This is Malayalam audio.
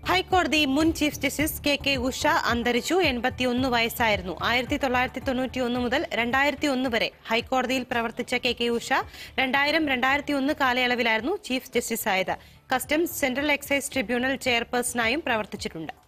ഹൈക്കോടതി മുൻ ചീഫ് ജസ്റ്റിസ് കെ ഉഷ അന്തരിച്ചു. 81 വയസ്സായിരുന്നു. 1991 മുതൽ 2001 വരെ ഹൈക്കോടതിയിൽ പ്രവർത്തിച്ച കെ ഉഷ 2000-2001 കാലയളവിലായിരുന്നു ചീഫ് ജസ്റ്റിസായത്. കസ്റ്റംസ് സെൻട്രൽ എക്സൈസ് ട്രിബ്യൂണൽ ചെയർപേഴ്സണായും പ്രവർത്തിച്ചിട്ടുണ്ട്.